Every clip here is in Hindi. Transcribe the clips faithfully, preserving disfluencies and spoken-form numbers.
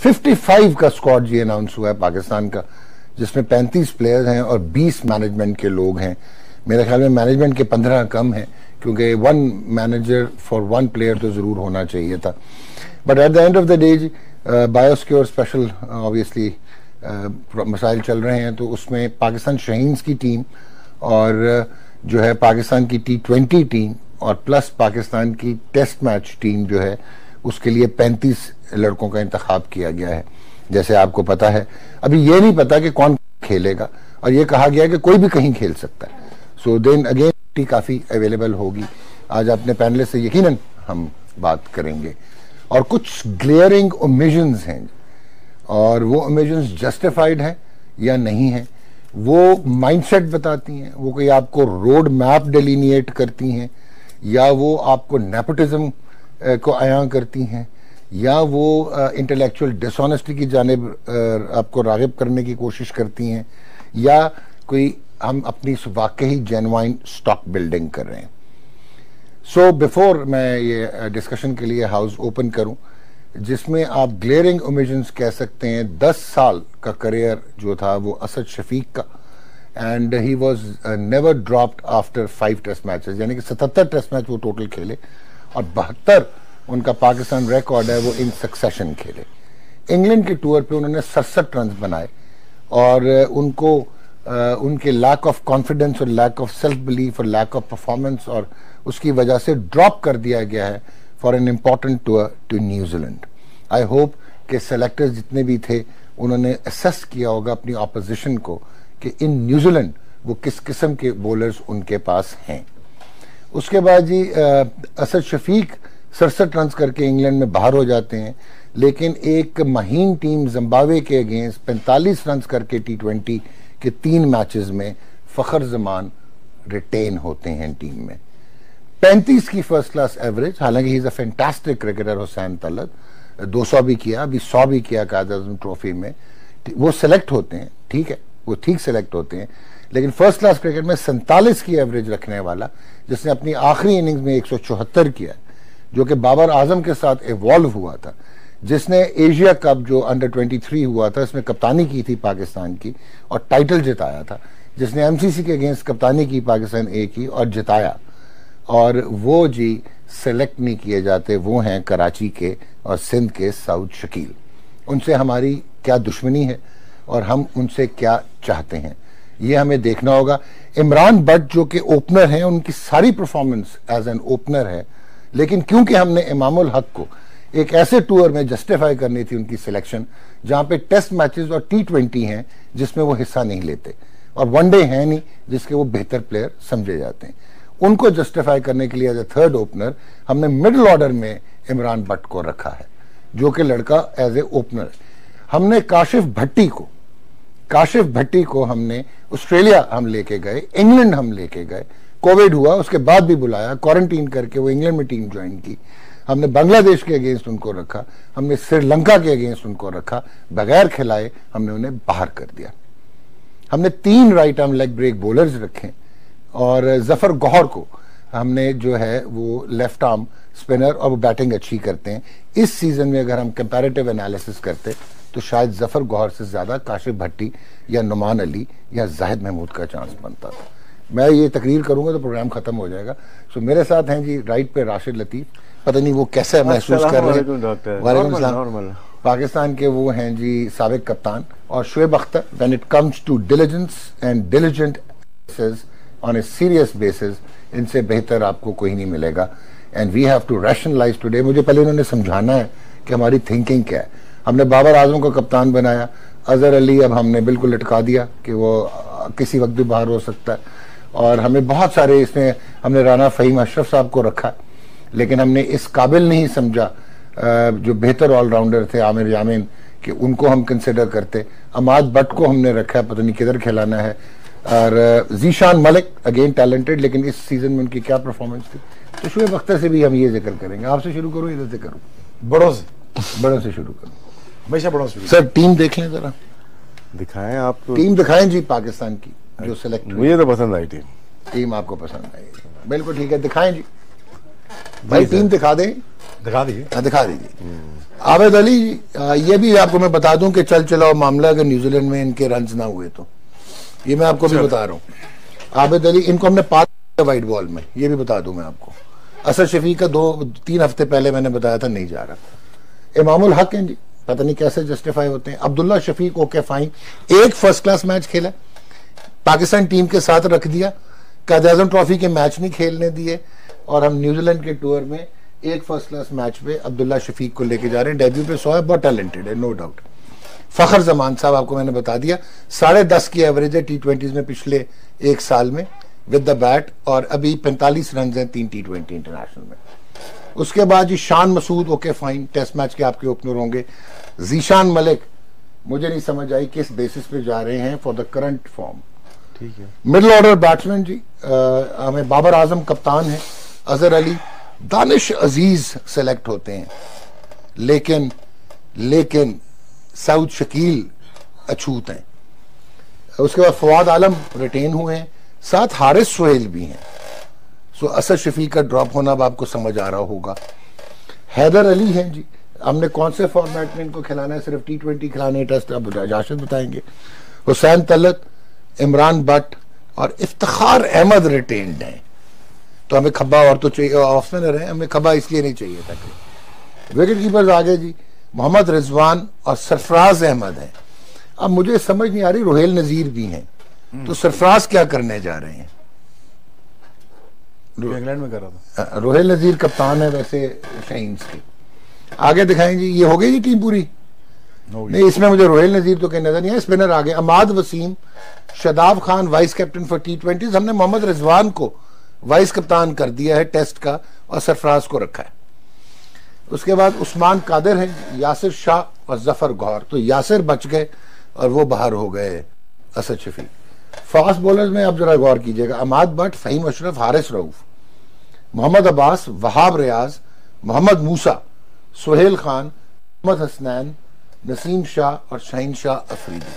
पचपन का स्क्वाड जी अनाउंस हुआ है पाकिस्तान का, जिसमें पैंतीस प्लेयर्स हैं और बीस मैनेजमेंट के लोग हैं। मेरे ख्याल में मैनेजमेंट के पंद्रह कम हैं, क्योंकि one manager for one player तो ज़रूर होना चाहिए था। But at the end of the day biosecure special obviously मसाइल चल रहे हैं, तो उसमें पाकिस्तान शाहीन्स की टीम और uh, जो है पाकिस्तान की टी ट्वेंटी टीम और प्लस पाकिस्तान की टेस्ट मैच टीम जो है, उसके लिए पैंतीस लड़कों का इंतखाब किया गया है। जैसे आपको पता है, अभी ये नहीं पता कि कौन खेलेगा, और ये कहा गया है कि कोई भी कहीं खेल सकता है। सो देन अगेन टी काफ़ी अवेलेबल होगी। आज अपने पैनल से यकीनन हम बात करेंगे, और कुछ ग्लेयरिंग ओमिशंस हैं, और वो ओमिशंस जस्टिफाइड हैं या नहीं हैं, वो माइंडसेट बताती हैं, वो कोई आपको रोड मैप डिलीनिएट करती हैं, या वो आपको नेपोटिज्म को अयां करती हैं, या वो इंटेलेक्चुअल डिसऑनेस्टी की जानिब आपको रागिब करने की कोशिश करती हैं, या कोई हम अपनी वाकई जेन्युइन स्टॉक बिल्डिंग कर रहे हैं। सो बिफोर मैं ये डिस्कशन के लिए हाउस ओपन करूं, जिसमें आप ग्लेयरिंग ओमिशंस कह सकते हैं, दस साल का करियर जो था वो असद शफीक का, and he was never dropped after five test matches, यानी कि सतहत्तर टेस्ट मैच वो टोटल खेले, और बहत्तर उनका पाकिस्तान रिकॉर्ड है, वो इन सक्सेशन खेले। इंग्लैंड के टूर पे उन्होंने सड़सठ रन बनाए, और उनको uh, उनके लैक ऑफ कॉन्फिडेंस और लैक ऑफ सेल्फ बिलीफ और लैक ऑफ परफॉर्मेंस और उसकी वजह से ड्रॉप कर दिया गया है for an important tour to New Zealand. I hope कि सेलेक्टर्स जितने भी थे उन्होंने असेस किया होगा अपनी ऑपोजिशन को कि इन न्यूजीलैंड वो किस किस्म के बॉलर्स उनके पास हैं। उसके बाद जी असद शफीक सड़सठ रन करके इंग्लैंड में बाहर हो जाते हैं, लेकिन एक महीन टीम जिम्बाब्वे के अगेंस्ट पैंतालीस रन करके टी ट्वेंटी के तीन मैचेस में फखर जमान रिटेन होते हैं टीम में। पैंतीस की फर्स्ट क्लास एवरेज, हालांकि he is a fantastic cricketer Hussain Talat, दो सौ भी किया, अभी सौ भी किया कायद आज़म ट्रॉफी में, वो सेलेक्ट होते हैं, ठीक है, वो ठीक सेलेक्ट होते हैं, लेकिन फर्स्ट क्लास क्रिकेट में सैंतालीस की एवरेज रखने वाला, जिसने अपनी आखिरी इनिंग्स में एक सौ चौहत्तर किया, जो कि बाबर आजम के साथ इवॉल्व हुआ था, जिसने एशिया कप जो अंडर तेईस हुआ था इसमें कप्तानी की थी पाकिस्तान की और टाइटल जिताया था, जिसने एमसीसी के अगेंस्ट कप्तानी की पाकिस्तान ए की और जिताया, और वो जी सेलेक्ट नहीं किए जाते, वो हैं कराची के और सिंध के साउद शकील। उनसे हमारी क्या दुश्मनी है और हम उनसे क्या चाहते हैं, ये हमें देखना होगा। इमरान बट जो कि ओपनर हैं, उनकी सारी परफॉर्मेंस एज एन ओपनर है, लेकिन क्योंकि हमने इमामुल हक को एक ऐसे टूर में जस्टिफाई करनी थी उनकी सिलेक्शन, जहां पे टेस्ट मैचेस और टी ट्वेंटी हैं जिसमें वो हिस्सा नहीं लेते, और वनडे है नहीं जिसके वो बेहतर प्लेयर समझे जाते हैं, उनको जस्टिफाई करने के लिए एज ए थर्ड ओपनर हमने मिडिल ऑर्डर में इमरान बट को रखा है, जो कि लड़का एज ए ओपनर। हमने काशिफ भट्टी को काशिफ भट्टी को हमने ऑस्ट्रेलिया हम लेके गए, इंग्लैंड हम लेके गए, कोविड हुआ उसके बाद भी बुलाया, क्वारंटीन करके वो इंग्लैंड में टीम ज्वाइन की। हमने बांग्लादेश के अगेंस्ट उनको रखा, हमने श्रीलंका के अगेंस्ट उनको रखा, बगैर खिलाए हमने उन्हें बाहर कर दिया। हमने तीन right arm leg break bowlers रखे, और जफर गौहर को हमने जो है वो लेफ्ट आर्म स्पिनर, और वो बैटिंग अच्छी करते हैं। इस सीजन में अगर हम कंपैरेटिव एनालिसिस करते तो शायद जफर गौहर से ज्यादा काशिफ भट्टी या नुमान अली या जाहिद महमूद का चांस बनता था। मैं ये तकरीर करूंगा तो प्रोग्राम खत्म हो जाएगा। सो मेरे साथ हैं जी राइट पे राशिद लतीफ, पता नहीं वो कैसे महसूस कर रहे हैं। वालेकुम सलाम। पाकिस्तान के वो हैं जी साबिक कप्तान, और Shoaib Akhtar, when it comes to diligence and diligent on a serious basis, इनसे बेहतर आपको कोई नहीं मिलेगा। And we have to rationalise today. मुझे पहले इन्होंने समझाना है कि हमारी थिंकिंग क्या है। हमने बाबर आजम को कप्तान बनाया, अजहर अली अब हमने बिल्कुल लटका दिया कि वो किसी वक्त भी बाहर हो सकता है, और हमें बहुत सारे इसमें हमने राना फहीम अशरफ साहब को रखा, लेकिन हमने इस काबिल नहीं समझा जो बेहतर ऑलराउंडर थे आमिर यामीन कि उनको हम कंसिडर करते। अमाद बट को हमने रखा, पता नहीं किधर खिलाना है, और जीशान मलिक अगेन टैलेंटेड, लेकिन इस सीजन में उनकी क्या परफॉर्मेंस थी। तो शुएब अख्तर से भी हम ये जिक्र करेंगे। आपसे शुरू करूँ, इधर से करूँ? बड़ों से बड़ों से शुरू करूँ। हमेशा बड़ों से। सर टीम देख लें जरा, दिखाएं आप तो। टीम दिखाएं जी पाकिस्तान की जो सिलेक्ट। मुझे तो पसंद आई टीम। टीम आपको पसंद आई, बिल्कुल ठीक है, दिखाएं जी भाई, टीम दिखा दें। दिखा दीजिए। हाँ दिखा दीजिए। आबिद अली, ये भी आपको मैं बता दूं कि चल चलाओ मामला अगर न्यूजीलैंड में इनके रन ना हुए तो, ये मैं आपको भी बता रहा हूँ। आबिद अली, इनको हमने पास वाइट बॉल में, ये भी बता दूं मैं आपको। असद शफीक का दो तीन हफ्ते पहले मैंने बताया था नहीं जा रहा। इमामुल हक हैं जी, पता नहीं कैसे जस्टिफाई होते हैं। अब्दुल्ला शफीक ओके फाइन, एक फर्स्ट क्लास मैच खेला, पाकिस्तान टीम के साथ रख दिया, कायद-ए-आज़म ट्रॉफी के मैच नहीं खेलने दिए, और हम न्यूजीलैंड के टूर में एक फर्स्ट क्लास मैच पे अब्दुल्ला शफीक को लेके जा रहे हैं। डेब्यू पे सौ है, बहुत टैलेंटेड है, नो डाउट। फखर जमान साहब, आपको मैंने बता दिया, साढ़े दस की एवरेज है टी ट्वेंटीज में पिछले एक साल में विद द बैट, और अभी पैंतालीस रन हैं तीन टी ट्वेंटी इंटरनेशनल में। उसके बाद जी Shan Masood okay fine, test match के आपके ओपनर होंगे। जीशान मलिक, मुझे नहीं समझ आई किस बेसिस पे जा रहे हैं फॉर द करंट फॉर्म। ठीक है। मिडिल ऑर्डर बैट्समैन जी, आ, हमें बाबर आजम कप्तान है, अजहर अली, दानिश अजीज सेलेक्ट होते हैं, लेकिन लेकिन सऊद शकील अछूत हैं। उसके बाद फवाद आलम रिटेन हुए हैं, साथ हारिस सुहेल भी हैं। सो असद शफीक का ड्रॉप होना अब आपको समझ आ रहा होगा। हैदर अली हैं जी, हमने कौन से फॉर्मेट में इनको खिलाना है, सिर्फ टी ट्वेंटी खिलाने टेस्ट, अब जाशिद बताएंगे। हुसैन तलत, इमरान बट और इफ्तिखार अहमद रिटेन्ड हैं। तो हमें खब्बा और तो चाहिए, ऑफ स्पिनर है, हमें खब्बा इसलिए नहीं चाहिए था कि विकेट कीपर्स आगे जी मोहम्मद रिजवान और सरफराज अहमद हैं। अब मुझे समझ नहीं आ रही, रोहेल नजीर भी हैं, तो सरफराज क्या करने जा रहे हैं? इंग्लैंड में कर रहा था। रोहेल नजीर कप्तान है वैसे शाहीन्स के। आगे दिखाएं जी, ये हो गई जी टीम पूरी? नहीं, इसमें मुझे रोहेल नजीर तो कहीं नजर नहीं है। स्पिनर आगे Imad Wasim, Shadab Khan vice captain for T twenty. हमने मोहम्मद रिजवान को वाइस कप्तान कर दिया है टेस्ट का, और सरफराज को रखा है। उसके बाद उस्मान कादिर है, यासिर शाह और जफर गौर। तो यासिर बच गए और वो बाहर हो गए असद शफीक। फास्ट बॉलर्स में आप जरा गौर कीजिएगा, अमाद बट, फहीम अशरफ, हारिस रऊफ, मोहम्मद अब्बास, वहाब रियाज, मोहम्मद मूसा, सुहेल खान, मोहम्मद हसनैन, नसीम शाह और शाहीन शाह अफरीदी।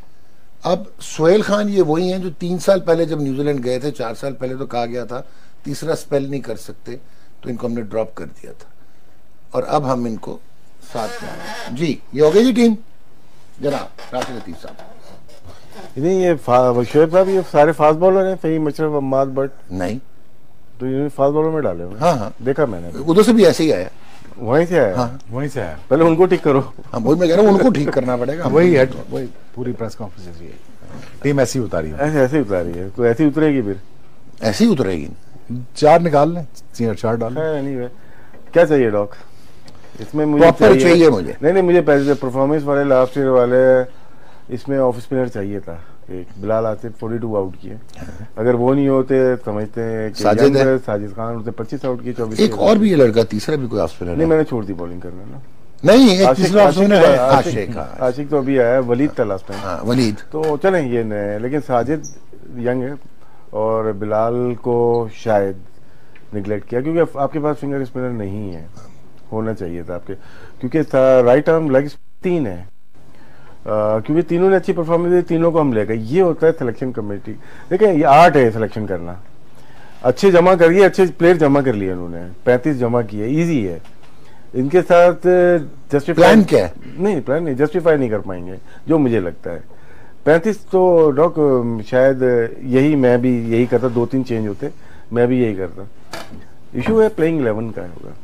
अब सुहेल खान ये वही हैं जो तीन साल पहले जब न्यूजीलैंड गए थे, चार साल पहले तो कहा गया था तीसरा स्पेल नहीं कर सकते, तो इनको हमने ड्रॉप कर दिया था, और अब हम इनको साथ में जी। ये हो गई जी टीम जनाब राशिद लतीफ साहब। नहीं, ये शोएब साहब ये सारे फास्ट बॉलर हैं, फहीम अशरफ, अम्माद बट नहीं, तो इन्होंने फास्ट बॉलर में डाले हुए। हाँ हाँ, देखा मैंने, उधर से भी ऐसे ही आया, वहीं से आया। हाँ वहीं से आया। पहले उनको ठीक करो। हाँ वही मैं कह रहा हूँ, उनको ठीक करना पड़ेगा। वही है, वही पूरी प्रेस कॉन्फ्रेंस है, टीम ऐसी उतारी है, ऐसे ऐसे उतारी है, तो ऐसी उतरेगी फिर, ऐसी उतरेगी। चार निकाल लें, चार चार डाल लें। नहीं है। क्या चाहिए डॉक इसमें? मुझे चाहिए, चाहिए मुझे। नहीं नहीं, मुझे परफॉर्मेंस वाले लास्ट ईयर वाले इसमें ऑफ स्पिनर चाहिए था। एक बिलाल आसिफ बयालीस आउट किए, अगर वो नहीं होते समझते हैं कि साजिद है, साजिद खान उसने पच्चीस आउट किए, चौबीस। एक और भी ये लड़का तीसरा भी कोई ऑफ स्पिनर नहीं, मैंने छोड़ दी बॉलिंग करना ना। नहीं, एक तीसरा ऑफ स्पिनर है आशिक। आशिक तो अभी आया, वलीद था लास्ट टाइम। हाँ वलीद। तो चलें ये नए, लेकिन साजिद यंग है, और बिलाल को शायद निगलेक्ट किया क्योंकि आपके पास फिंगर स्पिनर नहीं है, होना चाहिए था आपके, क्योंकि राइट आर्म लेग तीन है। Uh, क्योंकि तीनों ने अच्छी परफॉर्मेंस दी, तीनों को हम ले गए। ये होता है सिलेक्शन कमेटी। देखिए ये आर्ट है सिलेक्शन करना, अच्छे जमा करिए, अच्छे प्लेयर जमा कर लिए उन्होंने, पैंतीस जमा किए, इजी है। इनके साथ जस्टिफाई प्लान क्या है? नहीं, प्लान नहीं, जस्टिफाई नहीं कर पाएंगे जो मुझे लगता है। पैंतीस तो डॉक शायद यही, मैं भी यही करता, दो तीन चेंज होते, मैं भी यही करता। इशू है प्लेइंग इलेवन का होगा।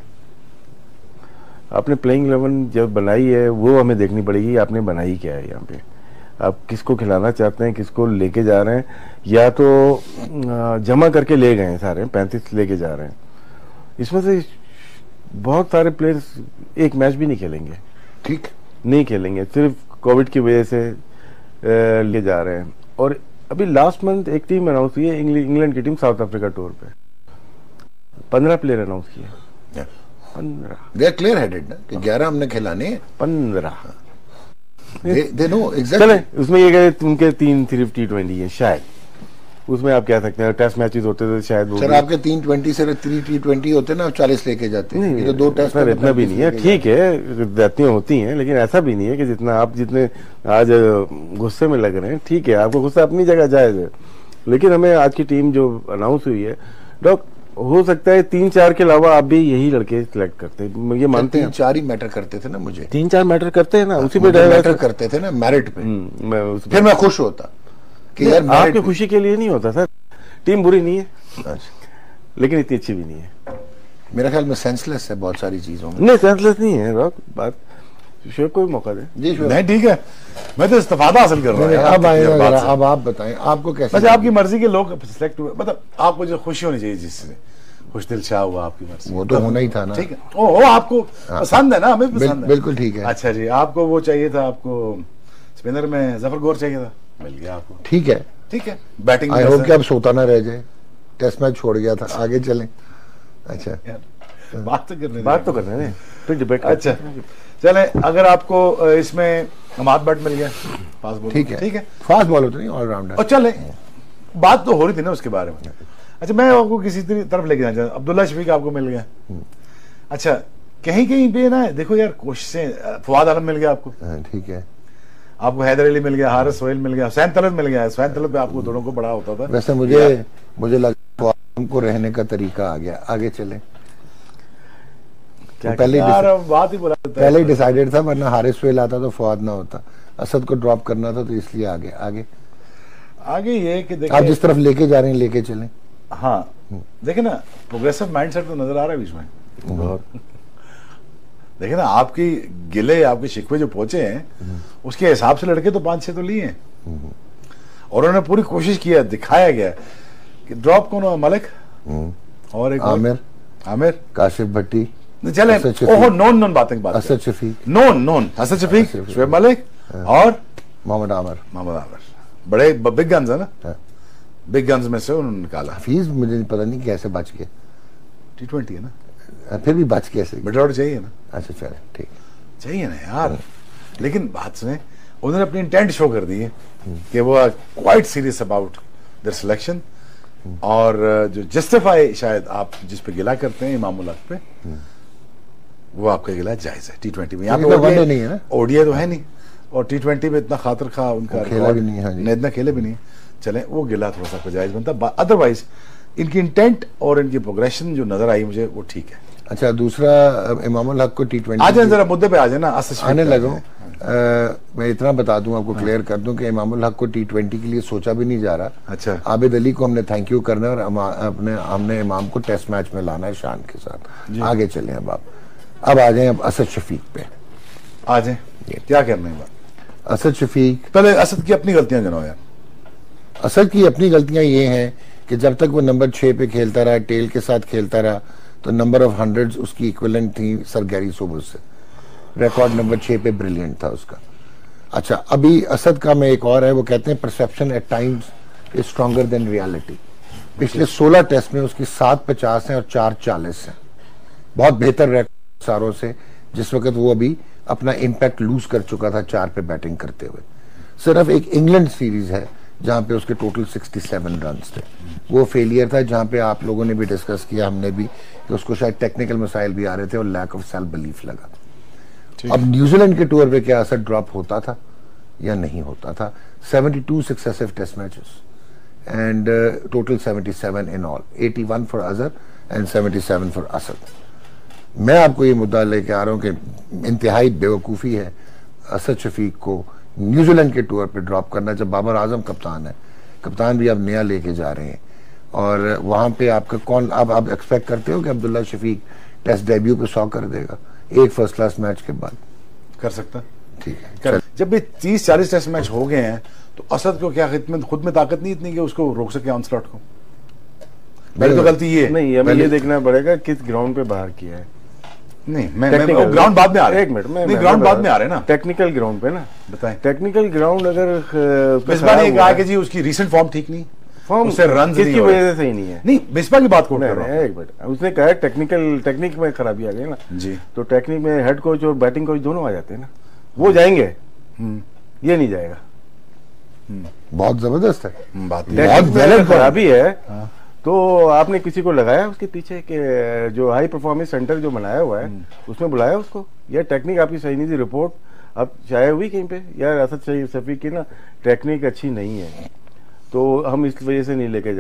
आपने प्लेइंग इलेवन जब बनाई है वो हमें देखनी पड़ेगी, आपने बनाई क्या है यहाँ पे, आप किसको खिलाना चाहते हैं, किसको लेके जा रहे हैं, या तो जमा करके ले गए हैं सारे, पैंतीस लेके जा रहे हैं। इसमें से बहुत सारे प्लेयर्स एक मैच भी नहीं खेलेंगे, ठीक नहीं खेलेंगे, सिर्फ कोविड की वजह से ले जा रहे हैं। और अभी लास्ट मंथ एक टीम अनाउंस हुई है, इंग्लैंड की टीम साउथ अफ्रीका टूर पे, पंद्रह प्लेयर अनाउंस किए, पंद्रह। दे आर क्लियर हेडेड ना कि ग्यारह हमने खिलाने, पंद्रह। They know exactly. चले उसमें ये गए उनके तीन सिर्फ टी ट्वेंटी है शायद, उसमें आप कह सकते हैं टेस्ट मैचेस होते थे शायद। सर आपके तीन ट्वेंटी से थ्री टी ट्वेंटी होते ना, चालीस लेके जाते हैं। नहीं तो दो टेस्ट सर इतना भी नहीं है, ठीक है जाती होती हैं, लेकिन ऐसा भी नहीं है कि जितना आप जितने आज गुस्से में लग रहे हैं, ठीक है आपको गुस्सा अपनी जगह जायज है, लेकिन हमें आज की टीम जो अनाउंस हुई है डॉक, हो सकता है तीन चार के अलावा आप भी यही लड़के सिलेक्ट करते हैं, ये मानते तीन हैं? चार ही मैटर करते थे ना मुझे, तीन चार मैटर करते हैं ना, उसी पे मुझे डायवर्ट मैटर करते थे ना मेरिट पे। हम्म, मैं उस फिर मैं खुश होता कि यार नहीं, आपकी merit- खुशी के लिए नहीं होता सर। टीम बुरी नहीं है अच्छा, लेकिन इतनी अच्छी भी नहीं है। मेरा ख्याल में सेंसलेस है बहुत सारी चीजों में। नहीं सेंसलेस नहीं है रॉक, बात शोएब को भी मौका दे। जी शुभ। नहीं ठीक है, मैं तो इस्तेफादा हासिल कर रहा हूँ यार अब आए आपकी ना बात जरा, से। अब आप बताएं आपको कैसे वैसे आपकी मर्जी के लोग सिलेक्ट हुए, मतलब आपको जो खुशी होनी चाहिए जिससे खुश दिल शाह हुआ आपकी मर्जी, वो तो होना ही था ना। ठीक है। ओ, ओ आपको पसंद है ना, हमें बिल, पसंद है। बिल्कुल ठीक है। अच्छा जी, आपको वो चाहिए था, आपको स्पिनर में जफर गौर चाहिए था, मिल गया आपको, ठीक है, ठीक है। बैटिंग आई होप कि अब सोता ना रह जाए, टेस्ट मैच छोड़ गया था, आगे चलें। अच्छा बात तो करने बात तो करना है, फिर डिबेट। अच्छा चले, अगर आपको इसमें हमाद बैट मिल गया पास बॉल, ठीक है, ठीक है, फास्ट बॉलर तो नहीं, ऑलराउंडर। और चले, बात तो हो रही थी ना उसके बारे में। अच्छा मैं आपको किसी तरफ लेके जाना चाहता हूं, अब्दुल्ला शफीक आपको मिल गया। अच्छा कहीं कहीं पे ना देखो यार कोशिशें, फवाद आलम मिल गया आपको, हाँ, ठीक है। आपको हैदर अली मिल गया, हारिस सोहेल मिल गया, हुसैन तलत मिल गया। हुसैन तलत पे आपको दोनों को बड़ा होता था। वैसे मुझे मुझे लगा हमको रहने का तरीका आ गया, आगे चले। क्या तो पहले ही यार डिस- अब बात ही बुला देता है। पहले ही डिसाइडेड था, वरना हारिस सोहेल आता तो फवाद ना होता, असद को ड्रॉप करना था तो इसलिए आगे आगे आगे ये कि आप देखिए, जिस तरफ लेके जा रहे हैं लेके चलें। हाँ देखिए ना, प्रोग्रेसिव माइंडसेट तो नजर आ रहा है बीच में बहुत। देखिए ना, आपकी गिले आपके शिकवे जो पहुंचे हैं उसके हिसाब से लड़के तो पांच छह तो लिए हैं, और उन्होंने पूरी कोशिश किया, दिखाया गया कि ड्रॉप कौन हुआ, मलिक और एक और- आमिर, आमिर, काशिफ भट्टी, नहीं, चले असद शफीक। ओहो नॉन नॉन बातें की बात असद शफीक, नॉन नॉन असद शफीक, असद शफीक। शुएब मलिक और मोहम्मद आमिर। मोहम्मद आमिर, बड़े बिग गन्स है ना, हाँ। बिग गन्स में से उन्होंने निकाला। हफीज मुझे पता नहीं कैसे बच गए, टी ट्वेंटी है ना, फिर भी बच कैसे गए? मिड ऑर्डर चाहिए ना, अच्छा चले ठीक। चाहिए ना यार। लेकिन बात सुने, उन्होंने अपनी इंटेंट शो कर दी है कि वो quite serious about their selection, और जो जस्टिफाई शायद आप जिस पे गिला करते हैं इमामुल हक पे, वो आपका गिला जायज है टी ट्वेंटी में। यहाँ लेकिन तो पे वनडे नहीं है ना? ओडीआई तो है नहीं, और टी ट्वेंटी में इतना खातर खा उनका वो खेला record भी नहीं है, हाँ जी। नहीं, इतना खेले भी नहीं। चले वो गिला थोड़ा सा जायज बनता, अदरवाइज इनकी इंटेंट और इनकी प्रोग्रेशन जो नजर आई मुझे वो ठीक है। अच्छा दूसरा, इमामुल हक को टी ट्वेंटी आ जाए जरा मुद्दे पे आ जाए ना, असद शफीक आने पे आ लगो। जाए। अ, मैं इतना बता दूं आपको, क्लियर कर दूं कि इमामुल हक को टी ट्वेंटी के लिए सोचा भी नहीं जा रहा। अच्छा। आबिद अली को हमने थैंक यू करना है, और अमा- अपने हमने इमाम को टेस्ट मैच में लाना है शान के साथ। आगे चले अब आप अब आ जाए अब असद शफीक पे। आ जाए, क्या करना है बात? असद शफीक, पहले असद की अपनी गलतियां गिनाओ यार। असद की अपनी गलतियां ये हैं कि जब तक वो नंबर छह पे खेलता रहा, टेल के साथ खेलता रहा, तो नंबर ऑफ हंड्रेड्स उसकी इक्विवेलेंट थी सर गैरी सोबर्स से। रिकॉर्ड नंबर छह पे ब्रिलियंट था उसका। अच्छा अभी असद का में एक और है, वो कहते हैं perception at times is stronger than reality. पिछले सोलह टेस्ट में उसकी सात पचास हैं और चार चालीस हैं, बहुत बेहतर रिकॉर्ड सारों से, जिस वक्त वो अभी अपना इम्पैक्ट लूज कर चुका था चार पे बैटिंग करते हुए। सिर्फ एक इंग्लैंड सीरीज है जहां पे उसके टोटल सड़सठ रन थे, वो फेलियर था, जहां पे आप लोगों ने भी डिस्कस किया, हमने भी, कि उसको शायद टेक्निकल मसाइल भी आ रहे थे और लैक ऑफ सेल्फ बिलीफ लगा। अब न्यूजीलैंड के टूर पे क्या असर ड्रॉप होता था या नहीं होता था? बहत्तर successive test matches and total सतहत्तर इन ऑल, इक्यासी फॉर अजहर एंड सतहत्तर फॉर असद। मैं आपको ये मुद्दा लेके आ रहा हूं कि इंतहाई बेवकूफ़ी है असद शफीक को न्यूजीलैंड के टूर पे ड्रॉप करना, जब बाबर आजम कप्तान है, कप्तान भी अब नया लेके जा रहे हैं, और वहां पे आपका कौन, अब आप एक्सपेक्ट करते हो कि अब्दुल्ला शफीक टेस्ट डेब्यू पे सौ कर देगा एक फर्स्ट क्लास मैच के बाद? कर सकता, ठीक है। कर। जब भी तीस चालीस टेस्ट मैच हो गए हैं तो असद को क्या खुद में खुद में ताकत नहीं इतनी कि उसको रोक सके ऑनस्लॉट को? मेरी तो गलती ये है। नहीं, हमें पहले- ये देखना पड़ेगा किस ग्राउंड पे बाहर किया है। नहीं मैं, Technical- मैं ग्राउंड बाद में आ रहे हैं। एक मिनट, मैं नहीं मैं- ग्राउंड मैं- बाद में आ रहे हैं ना, टेक्निकल ग्राउंड पे ना, बताएं। टेक्निकल ग्राउंड अगर अ, मिसबा ने खराब कहा हुआ कि जी उसकी रीसेंट फॉर्म ठीक नहीं, फॉर्म उससे रन किसकी वजह से ही नहीं है। नहीं, मिसबा की बात को कर नहीं, रहा नहीं, एक मिनट, उसने कहा टेक्निकल टेक्निक में खराबी आ गई ना हूं जी। तो टेक्निक में हेड कोच और बैटिंग कोच दोनों आ जाते हैं ना, वो जाएंगे, ये नहीं जाएगा। बहुत जबरदस्त है। हम्म, बात ये- बहुत टेक्निक में valid अगर खराबी है हाँ। तो आपने किसी को लगाया उसके पीछे के जो हाई परफॉर्मेंस सेंटर जो बनाया हुआ है उसमें बुलाया उसको, या टेक्निक आपकी सही नहीं थी, रिपोर्ट अब चाहे हुई कहीं पे यार असद शफीक की ना टेक्निक अच्छी नहीं है तो हम इस वजह से नहीं लेके जा रहे।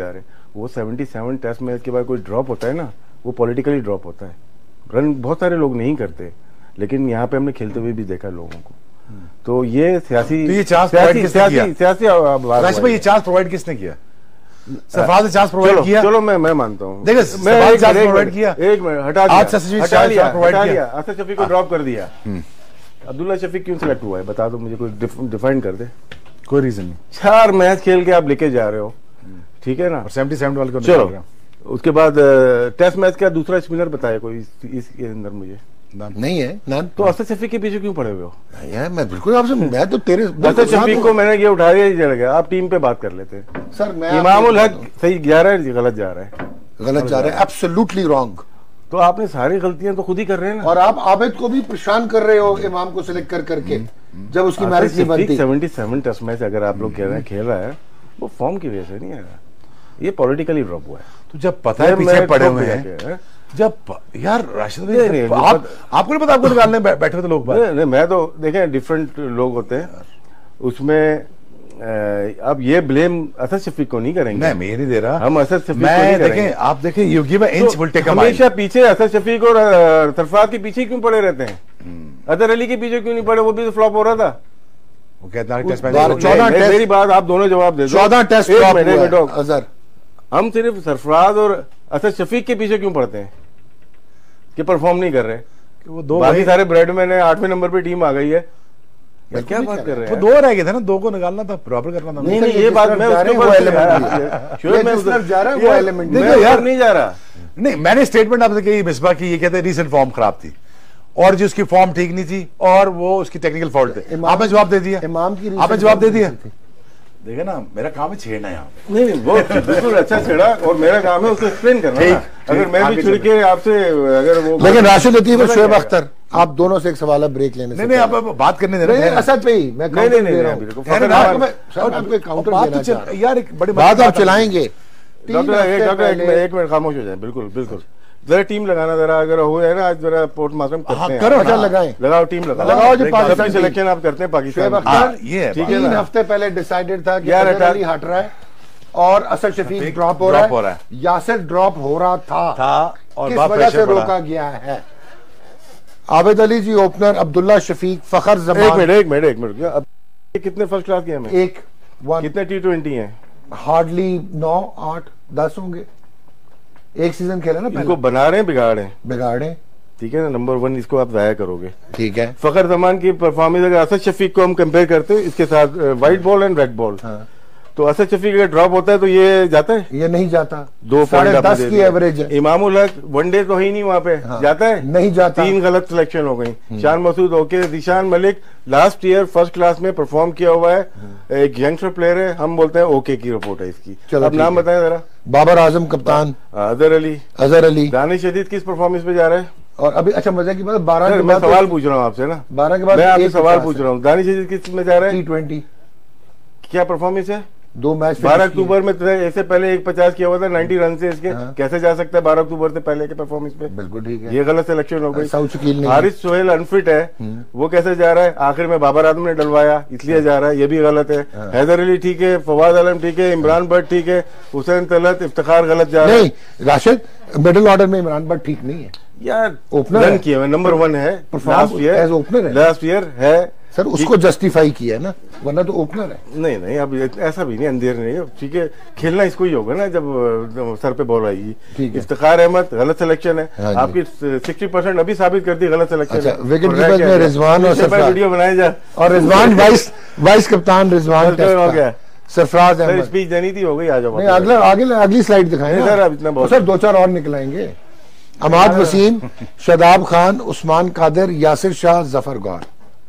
वो सतहत्तर टेस्ट मैच के बाद कोई ड्रॉप होता है ना, वो पॉलिटिकली ड्रॉप होता है। रन बहुत सारे लोग नहीं करते, लेकिन यहाँ पे हमने खेलते हुए भी देखा लोगों को। तो ये सियासी तो ये चांस सियासी सियासी सियासी राशिद भाई, ये चांस प्रोवाइड किसने किया? सरफराज ने चांस प्रोवाइड किया। चलो मैं मैं मानता हूँ, देखिए सरफराज ने चांस प्रोवाइड किया। एक मिनट, हटा दिया, आज शफीक हटा लिया, प्रोवाइड हटा किया, लिया, आसिफ शफीक को ड्रॉप कर दिया। अब्दुल्ला शफीक क्यों सिलेक्ट हुआ है बता दो मुझे, कोई डिफाइन कर दे। कोई रीजन नहीं। चार मैच खेल के आप लेके जा रहे हो, ठीक है ना, और सेवेंटी सेवन वाले को चलो उसके बाद टेस्ट मैच का दूसरा स्पिनर बताया कोई इस, इसके अंदर मुझे नहीं है ना। तो असद शफीक के पीछे क्यों पड़े हुए हो? यार मैं बिल्कुल आपसे, मैं तो तेरे असद शफीक को मैंने ये उठा दिया, चल गया। आप टीम पे बात कर लेते हैं सर। मैं इमामुल हक सही जा रहा है, गलत जा रहा है, गलत जा रहा है, एब्सोल्युटली रॉन्ग। तो आपने सारी गलतियां तो खुद ही कर रहे हैं ना। और आप आबिद को भी परेशान कर रहे हो इमाम को सिलेक्ट कर करके, जब उसकी मैरिज नहीं बनती। सतहत्तर टेस्ट मैच अगर आप लोग कह रहे हैं खेल रहा है, वो फॉर्म की वजह से नहीं आया, ये पॉलिटिकली ड्रॉप हुआ है। तो जब पता है पीछे पड़े हुए हैं, जब यार राशिद भाई नहीं, नहीं, आप, आपको नहीं पता आपको निकालने बैठे हुए तो लोग नहीं, नहीं, मैं तो देखें डिफरेंट लोग होते हैं उसमें। अब ये ब्लेम असद शफीक को नहीं करेंगे। नहीं, मैं ये नहीं दे रहा, हम असद शफीक मैं को नहीं देखें, करेंगे। आप देखें you give a inch will take a mile. हमेशा पीछे असद शफीक और सरफराज के पीछे क्यों पड़े रहते हैं? अदर अली के पीछे क्यों नहीं पड़े? वो भी तो फ्लॉप हो रहा था। वो कहता है टेस्ट मैच चौदह टेस्ट, मेरी बात आप दोनों जवाब दे दो। चौदह टेस्ट फ्लॉप हुआ है अजहर। हम सिर्फ सरफराज और असद शफीक के पीछे क्यों पड़ते हैं कि परफॉर्म नहीं कर रहे? वो दो बाकी सारे ब्रेडमैन है, आठवें नंबर पे टीम आ गई है, क्या बात कर रहे हैं? वो दो रह गए थे ना, दो को निकालना था, प्रॉपर करना था। नहीं नहीं, ये बात मैं उसके ऊपर जा रहा है, वो एलिमेंट देखो यार नहीं जा रहा। नहीं, मैंने स्टेटमेंट आपसे कही मिसबा की, ये कहते हैं रीसेंट फॉर्म खराब थी और जो उसकी फॉर्म ठीक नहीं थी और वो उसकी टेक्निकल फॉल्ट थे। आपने जवाब दे दिया, इमाम की आपने जवाब दे दिया। देखा ना, मेरा काम है छेड़ना यहाँ। नहीं नहीं, वो बिल्कुल अच्छा छेड़ा और मेरा काम है उसको एक्सप्लेन करना। अगर मैं भी छिड़ के आपसे अगर वो, लेकिन राशिद लतीफ और शोएब अख्तर, आप दोनों से एक सवाल ब्रेक लेने से नहीं नहीं, आप बात करने दे रहे हैं। असद भाई मैं काउंटर दे रहा हूं यार, एक बड़ी बात आप चलाएंगे। डॉक्टर एक मिनट खामोश हो जाए। बिल्कुल बिल्कुल, जरा टीम लगाना जरा, अगर हो है ना आज जरा पोर्ट मास्टरम करते हैं। करो, अच्छा लगाएं, लगाओ टीम लगाओ, लगाओ जो पाकिस्तान सिलेक्शन आप करते हैं पाकिस्तान। ये ठीक है ना, तीन हफ्ते पहले डिसाइडेड था कि यार अजहर अली हट रहा है और असद शफीक ड्रॉप हो रहा है, यासिर ड्रॉप हो रहा था था और किस वजह से रोका गया है? आबिद अली जी ओपनर, अब्दुल्ला शफीक, फखर जमान। एक मिनट एक मिनट एक मिनट अब कितने फर्स्ट क्लास गेम है? एक वन। कितने टी ट्वेंटी है? हार्डली नौ आठ दस होंगे। एक सीजन खेला ना, इनको बना रहे हैं बिगाड़ रहे हैं, बिगाड़े, ठीक है ना। नंबर वन इसको आप जाया करोगे, ठीक है। फखर जमान की परफॉर्मेंस अगर असद शफीक को हम कंपेयर करते हैं इसके साथ white ball and red ball, तो असद शफीक अगर ड्रॉप होता है तो ये जाता है? ये नहीं जाता। दो साढ़े दस की एवरेज है। इमामुल हक वनडे तो ही नहीं वहां पे, हाँ। जाता है? नहीं जाता। तीन गलत सिलेक्शन हो गई। Shan Masood okay, Dishan Malik last year first class में परफॉर्म किया हुआ है, एक यंगस्टर प्लेयर है, हम बोलते हैं ओके की रिपोर्ट है इसकी। अब नाम बताएं जरा। बाबर आजम कप्तान, अजहर अली, अजहर अली, दानिश शदीद किस परफॉर्मेंस पे जा रहा है? और अभी अच्छा मजा की बात, बारह के मैं बाद सवाल पूछ रहा हूँ आपसे ना, बारह के बाद मैं आपसे सवाल पूछ रहा हूँ, दानिश शदीद किस में जा रहा है? T twenty. क्या परफॉर्मेंस है? दो मैच बारह अक्टूबर में ऐसे पहले एक पचास किया हुआ था नाइन्टी रन से इसके, हाँ। कैसे जा सकता है बारह अक्टूबर से पहले के परफॉर्मेंस पे? बिल्कुल ठीक है, ये गलत सिलेक्शन हो गई। हारिस सोहेल अनफिट है, वो कैसे जा रहा है? आखिर में बाबर आजम ने डलवाया इसलिए जा रहा है, ये भी गलत है। हाँ। हैदर अली ठीक है, फवाद आलम ठीक है, इमरान भट्ट ठीक है, हुसैन तलत, इफ्तिखार गलत जा रहा है। राशिद मिडिल ऑर्डर में इमरान भट्ट ठीक नहीं है यार, ओपनर रन किया नंबर वन है लास्ट ईयर, ओपनर है लास्ट ईयर है सर, उसको जस्टिफाई किया है ना, वरना तो ओपनर है। नहीं नहीं, अब ऐसा भी नहीं, अंधेर नहीं है, ठीक है। खेलना इसको ही होगा ना जब सर पे बॉल आएगी। इफ्तिखार अहमद गलत सिलेक्शन है, हाँ आपकी सिक्सटी परसेंट अभी साबित कर दी गलत सिलेक्शन। अच्छा, विकेट कीपर में रिजवान और सरफराज, वीडियो बनाया जा, और रिजवान वाइस वाइस कप्तान रिजवान हो गया, सरफराज अहमद। स्पीच देनी थी, हो गई, आ जाओ। अगला आगे अगली स्लाइड दिखाएं सर, अब इतना बहुत सर, दो चार और निकलाएंगे। अमाद वसीम, शादाब खान, उस्मान कादिर, यासिर शाह, जफर गौर।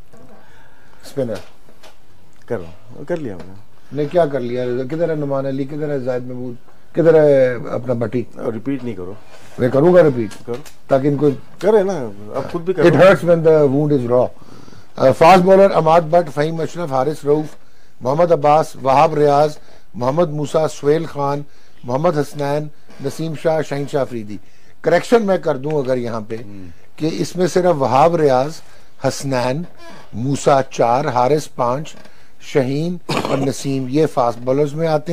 स्पिनर कर रहा कर लिया हमने। ने क्या कर लिया? किधर है नुमान अली, किधर है जायद महमूद, किधर है अपना भट्टी? रिपीट नहीं करो। मैं करूंगा रिपीट, करो ताकि इनको करे ना, अब खुद भी करो। It hurts when the wound is raw. Fast bowler Imad Bhatt, Faheem Ashraf, Haris Rauf, Mohammad Abbas, Wahab Riaz, Mohammad Musa, Sohail Khan, Mohammad Hasnain, Naseem Shah, Shaheen Shah Afridi. Correction मैं कर दूं अगर यहाँ पे कि इसमें सिर्फ वहाब रियाज, हसनैन, मूसा चार, हारिस पांच, शहीन और नसीम ये फास्ट बॉलर्स में आते हैं।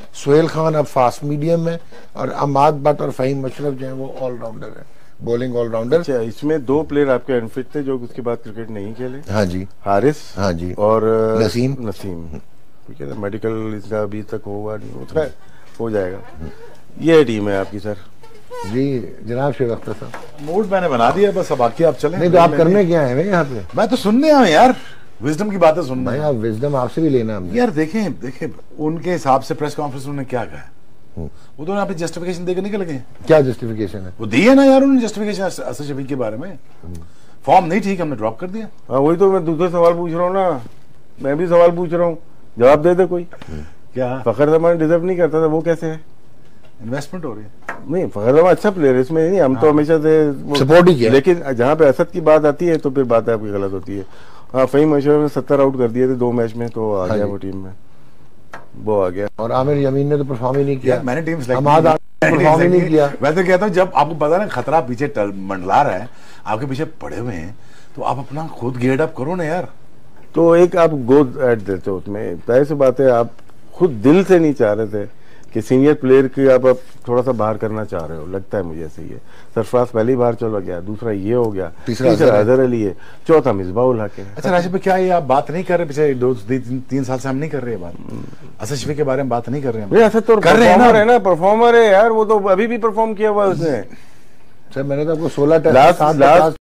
सोहेल खान अब फास्ट मीडियम है, और अमाद भट्ट और फहीम अशरफ जो है वो ऑलराउंडर है, बॉलिंग ऑलराउंडर। अच्छा, इसमें दो प्लेयर आपके अनफिट थे जो उसके बाद क्रिकेट नहीं खेले। हाँ जी, हारिस हाँ जी, और नसीम नसीम ठीक है, मेडिकल इसका अभी तक होगा नहीं, होता हो जाएगा। ये टीम है आपकी सर जी जनाब शेख अख्तर साहब। मूड मैंने बना दिया, बस अब बाकी आप चलें। नहीं तो आप करने क्या है भाई यहाँ पे? मैं तो सुनने आया यार, विजडम की बातें सुनना भाई है आप विजडम आपसे भी लेना हमने। यार। देखें देखें उनके हिसाब से प्रेस कॉन्फ्रेंस उन्होंने क्या कहा, वो तो यहाँ पे जस्टिफिकेशन देकर निकल गए। क्या जस्टिफिकेशन है? वो दी है ना यार उन्होंने जस्टिफिकेशन असद शफीक के बारे में, फॉर्म नहीं ठीक, हमने ड्रॉप कर दिया। हाँ वही तो मैं दूसरे सवाल पूछ रहा हूँ ना, मैं भी सवाल पूछ रहा हूँ, जवाब दे दे कोई। क्या फखर जमान डिजर्व नहीं करता था, वो कैसे है? इन्वेस्टमेंट हो रही है? नहीं, फखर जमान अच्छा प्लेयर है, इसमें नहीं, हम तो हमेशा से सपोर्ट ही किया, लेकिन जहाँ पे असद की बात आती है तो फिर बात आपकी गलत होती है। हाँ, फहीम अशरफ ने सत्तर आउट कर दिए थे दो मैच में, तो आ गया वो टीम में, वो आ गया। और आमिर यमीन ने तो परफॉर्म ही नहीं किया। मैंने टीम परफॉर्म ही नहीं किया। मैं तो कहता हूँ जब आपको पता ना खतरा पीछे टल मंडला रहा है, आपके पीछे पड़े हुए हैं, तो आप अपना खुद गेट अप करो ना यार। तो एक आप गोद ऐड देते हो उसमें, जाहिर सी बात है आप खुद दिल से नहीं चाह रहे थे कि सीनियर प्लेयर की आप अब थोड़ा सा बाहर करना चाह रहे हो, लगता है मुझे ऐसे ही है। सरफराज पहली बार चला गया, दूसरा ये हो गया, तीसरा अजहर अली है, चौथा मिसबाह उल हक है। अच्छा राशिद भाई, क्या ये आप बात नहीं कर रहे पिछले दो तीन, तीन साल से हम नहीं कर रहे बात, असद शफीक के बारे में बात नहीं कर रहे हैं? असद तो कर रहे हैं ना, है ना, परफॉर्मर है यार, वो तो अभी भी परफॉर्म किया हुआ उसने। सर मैंने तो आपको सोलह